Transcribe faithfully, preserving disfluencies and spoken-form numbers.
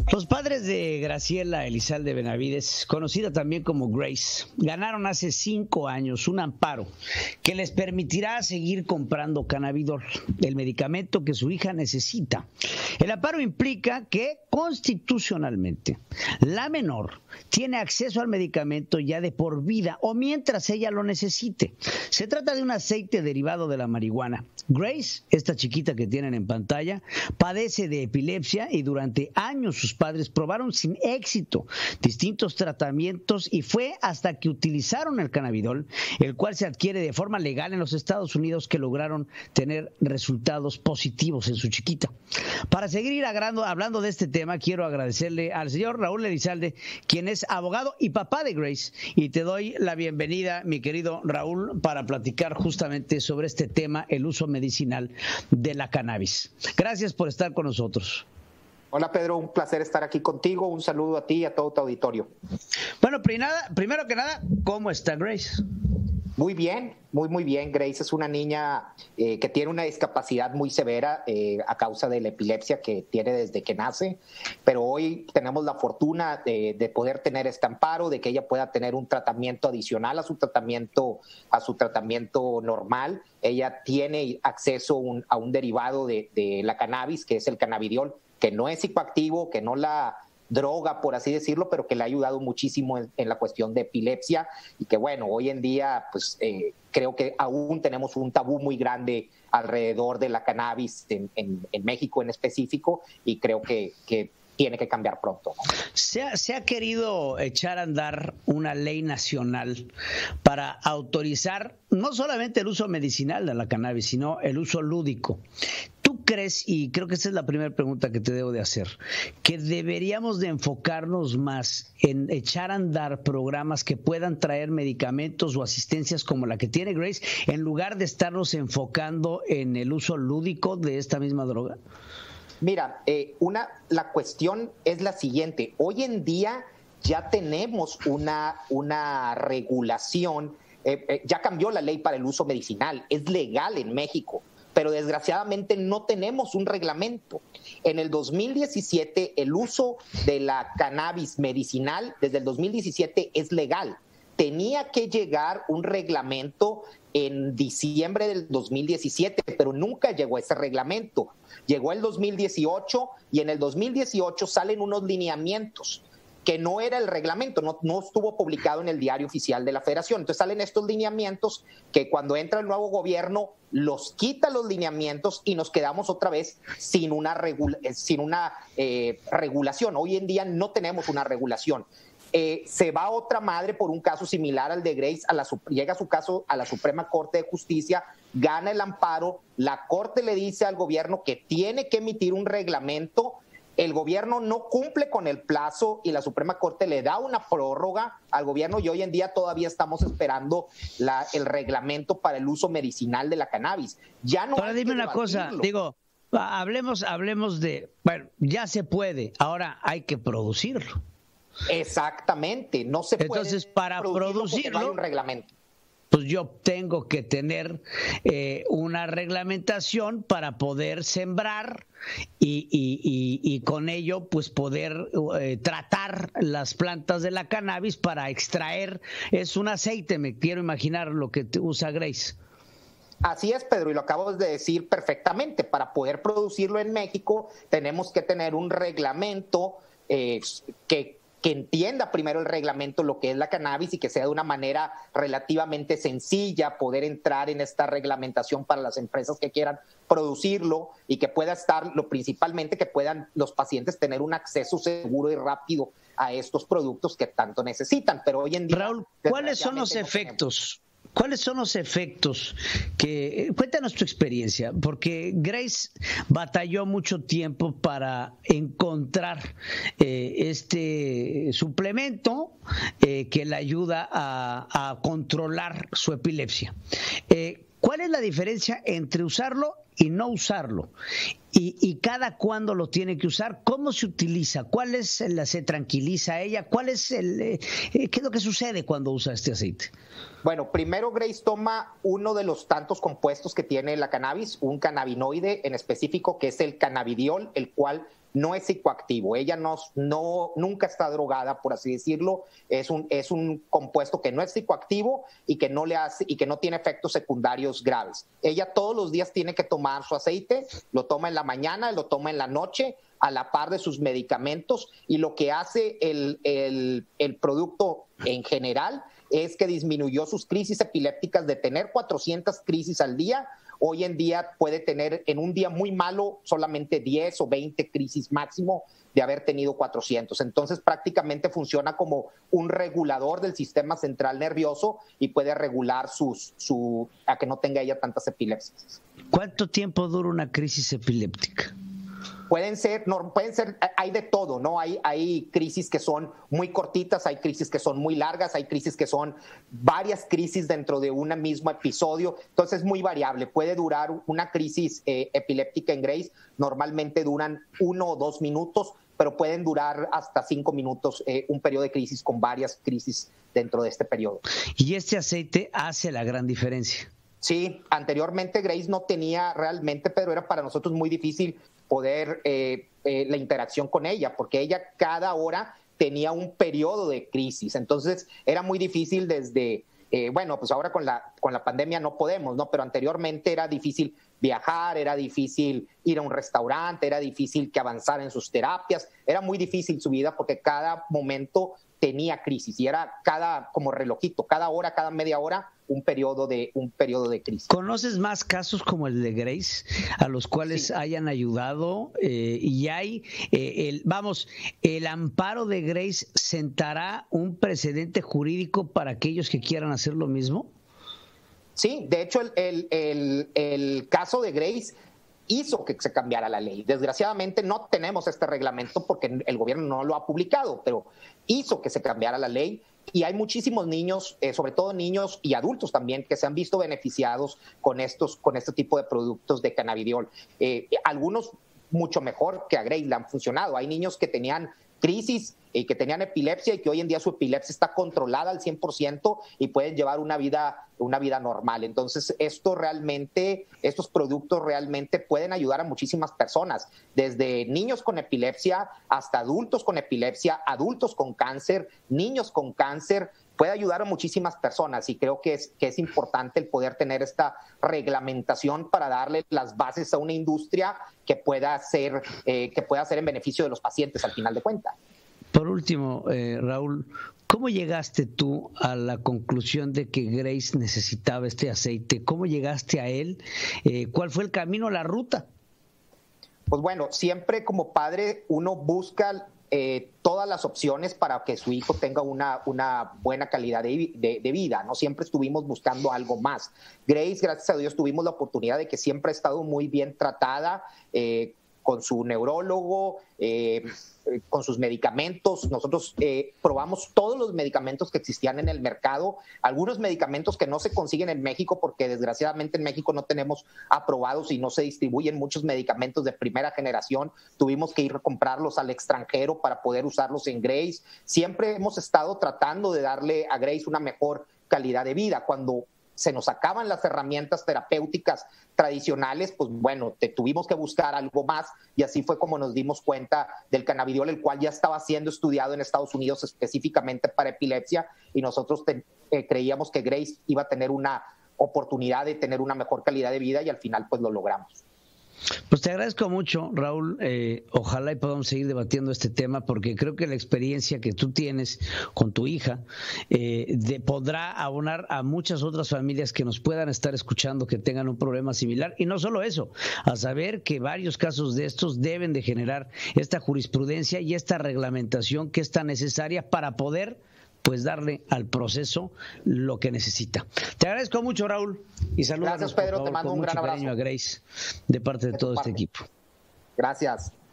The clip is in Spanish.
Los padres de Graciela Elizalde Benavides, conocida también como Grace, ganaron hace cinco años un amparo que les permitirá seguir comprando Cannavidol, el medicamento que su hija necesita. El amparo implica que constitucionalmente la menor tiene acceso al medicamento ya de por vida o mientras ella lo necesite. Se trata de un aceite derivado de la marihuana. Grace, esta chiquita que tienen en pantalla, padece de epilepsia y durante años sus padres probaron sin éxito distintos tratamientos y fue hasta que utilizaron el Cannavidol, el cual se adquiere de forma legal en los Estados Unidos, que lograron tener resultados positivos en su chiquita. Para seguir hablando, hablando de este tema, quiero agradecerle al señor Raúl Elizalde, quien es abogado y papá de Grace, y te doy la bienvenida, mi querido Raúl, para platicar justamente sobre este tema, el uso medicinal de la cannabis. Gracias por estar con nosotros. Hola Pedro, un placer estar aquí contigo, un saludo a ti y a todo tu auditorio. Bueno, primero que nada, ¿cómo está Grace? Muy bien, muy muy bien. Grace es una niña eh, que tiene una discapacidad muy severa eh, a causa de la epilepsia que tiene desde que nace, pero hoy tenemos la fortuna de, de poder tener este amparo, de que ella pueda tener un tratamiento adicional a su tratamiento, a su tratamiento normal. Ella tiene acceso un, a un derivado de, de la cannabis, que es el cannabidiol, que no es psicoactivo, que no la droga, por así decirlo, pero que le ha ayudado muchísimo en, en la cuestión de epilepsia y que, bueno, hoy en día, pues eh, creo que aún tenemos un tabú muy grande alrededor de la cannabis en, en, en México en específico, y creo que, que tiene que cambiar pronto, ¿no? Se ha, se ha querido echar a andar una ley nacional para autorizar no solamente el uso medicinal de la cannabis, sino el uso lúdico. ¿Tú crees, y creo que esa es la primera pregunta que te debo de hacer, que deberíamos de enfocarnos más en echar a andar programas que puedan traer medicamentos o asistencias como la que tiene Grace, en lugar de estarnos enfocando en el uso lúdico de esta misma droga? Mira, eh, una, la cuestión es la siguiente. Hoy en día ya tenemos una, una regulación, eh, eh, ya cambió la ley para el uso medicinal, es legal en México, pero desgraciadamente no tenemos un reglamento. En el dos mil diecisiete el uso de la cannabis medicinal desde el dos mil diecisiete es legal. Tenía que llegar un reglamento en diciembre del dos mil diecisiete, pero nunca llegó ese reglamento. Llegó el dos mil dieciocho y en el dos mil dieciocho salen unos lineamientos que no era el reglamento, no, no estuvo publicado en el diario oficial de la Federación. Entonces salen estos lineamientos que cuando entra el nuevo gobierno los quita los lineamientos y nos quedamos otra vez sin una, regula, sin una eh, regulación. Hoy en día no tenemos una regulación. Eh, se va otra madre por un caso similar al de Grace, a la, llega su caso a la Suprema Corte de Justicia, gana el amparo, la Corte le dice al gobierno que tiene que emitir un reglamento, el gobierno no cumple con el plazo y la Suprema Corte le da una prórroga al gobierno y hoy en día todavía estamos esperando la, el reglamento para el uso medicinal de la cannabis. Ya no. Ahora dime una cosa, digo, hablemos, hablemos de, bueno, ya se puede, ahora hay que producirlo. Exactamente, no se puede. Entonces, para producirlo, no hay un reglamento. Pues yo tengo que tener eh, una reglamentación para poder sembrar y, y, y, y con ello pues poder eh, tratar las plantas de la cannabis para extraer. Es un aceite, me quiero imaginar lo que usa Grace. Así es, Pedro, y lo acabo de decir perfectamente. Para poder producirlo en México tenemos que tener un reglamento eh, que que entienda primero el reglamento, lo que es la cannabis, y que sea de una manera relativamente sencilla poder entrar en esta reglamentación para las empresas que quieran producirlo y que pueda estar, lo principalmente que puedan los pacientes tener un acceso seguro y rápido a estos productos que tanto necesitan. Pero hoy en día, Raúl, ¿cuáles son los efectos? ¿Cuáles son los efectos? Que cuéntanos tu experiencia, porque Grace batalló mucho tiempo para encontrar eh, este suplemento eh, que le ayuda a, a controlar su epilepsia. Eh, ¿Cuál es la diferencia entre usarlo y no usarlo? Y, y cada cuándo lo tiene que usar, ¿cómo se utiliza? ¿Cuál es la, se tranquiliza a ella? ¿Cuál es el, eh, qué es lo que sucede cuando usa este aceite? Bueno, primero Grace toma uno de los tantos compuestos que tiene la cannabis, un cannabinoide en específico que es el cannabidiol, el cual no es psicoactivo, ella no, no, nunca está drogada, por así decirlo, es un, es un compuesto que no es psicoactivo y que no le hace y que no tiene efectos secundarios graves. Ella todos los días tiene que tomar su aceite, lo toma en la mañana, lo toma en la noche, a la par de sus medicamentos, y lo que hace el, el, el producto en general es que disminuyó sus crisis epilépticas. De tener cuatrocientas crisis al día, hoy en día puede tener en un día muy malo solamente diez o veinte crisis máximo de haber tenido cuatrocientos. Entonces prácticamente funciona como un regulador del sistema central nervioso y puede regular sus, su, a que no tenga ella tantas epilepsias. ¿Cuánto tiempo dura una crisis epiléptica? Pueden ser, no, pueden ser, hay de todo, ¿no? Hay, hay crisis que son muy cortitas, hay crisis que son muy largas, hay crisis que son varias crisis dentro de un mismo episodio, entonces es muy variable. Puede durar una crisis eh, epiléptica en Grace, normalmente duran uno o dos minutos, pero pueden durar hasta cinco minutos, eh, un periodo de crisis con varias crisis dentro de este periodo. Y este aceite hace la gran diferencia. Sí, anteriormente Grace no tenía realmente, pero era para nosotros muy difícil poder eh, eh, la interacción con ella, porque ella cada hora tenía un periodo de crisis, entonces era muy difícil desde, eh, bueno, pues ahora con la, con la pandemia no podemos, ¿no? Pero anteriormente era difícil viajar, era difícil ir a un restaurante, era difícil que avanzara en sus terapias, era muy difícil su vida porque cada momento tenía crisis y era cada, como relojito, cada hora, cada media hora, un periodo de un periodo de crisis. ¿Conoces más casos como el de Grace a los cuales sí hayan ayudado eh, y hay eh, el vamos el amparo de Grace sentará un precedente jurídico para aquellos que quieran hacer lo mismo? Sí, de hecho el, el, el, el caso de Grace hizo que se cambiara la ley. Desgraciadamente no tenemos este reglamento porque el gobierno no lo ha publicado, pero hizo que se cambiara la ley. Y hay muchísimos niños, eh, sobre todo niños y adultos también, que se han visto beneficiados con estos, con este tipo de productos de cannabidiol. Eh, algunos mucho mejor que a Grace le han funcionado. Hay niños que tenían crisis y que tenían epilepsia y que hoy en día su epilepsia está controlada al cien por ciento y pueden llevar una vida, una vida normal. Entonces, esto realmente, estos productos realmente pueden ayudar a muchísimas personas, desde niños con epilepsia hasta adultos con epilepsia, adultos con cáncer, niños con cáncer. Puede ayudar a muchísimas personas y creo que es, que es importante el poder tener esta reglamentación para darle las bases a una industria que pueda ser, eh, que pueda ser en beneficio de los pacientes al final de cuentas. Por último, eh, Raúl, ¿cómo llegaste tú a la conclusión de que Grace necesitaba este aceite? ¿Cómo llegaste a él? Eh, ¿Cuál fue el camino, la ruta? Pues bueno, siempre como padre uno busca Eh, todas las opciones para que su hijo tenga una, una buena calidad de, de, de vida, ¿no? Siempre estuvimos buscando algo más. Grace, gracias a Dios, tuvimos la oportunidad de que siempre ha estado muy bien tratada, eh, con su neurólogo, eh, con sus medicamentos. Nosotros eh, probamos todos los medicamentos que existían en el mercado, algunos medicamentos que no se consiguen en México porque desgraciadamente en México no tenemos aprobados y no se distribuyen muchos medicamentos de primera generación. Tuvimos que ir a comprarlos al extranjero para poder usarlos en Grace. Siempre hemos estado tratando de darle a Grace una mejor calidad de vida. Cuando se nos acaban las herramientas terapéuticas tradicionales, pues bueno, te tuvimos que buscar algo más y así fue como nos dimos cuenta del cannabidiol, el cual ya estaba siendo estudiado en Estados Unidos específicamente para epilepsia y nosotros te, eh, creíamos que Grace iba a tener una oportunidad de tener una mejor calidad de vida y al final pues lo logramos. Pues te agradezco mucho, Raúl. Eh, ojalá y podamos seguir debatiendo este tema porque creo que la experiencia que tú tienes con tu hija eh, de, podrá abonar a muchas otras familias que nos puedan estar escuchando que tengan un problema similar. Y no solo eso, a saber que varios casos de estos deben de generar esta jurisprudencia y esta reglamentación que es tan necesaria para poder pues darle al proceso lo que necesita. Te agradezco mucho, Raúl, y saludos. Gracias, Pedro, te mando un gran abrazo a Grace de parte de todo este equipo. Gracias.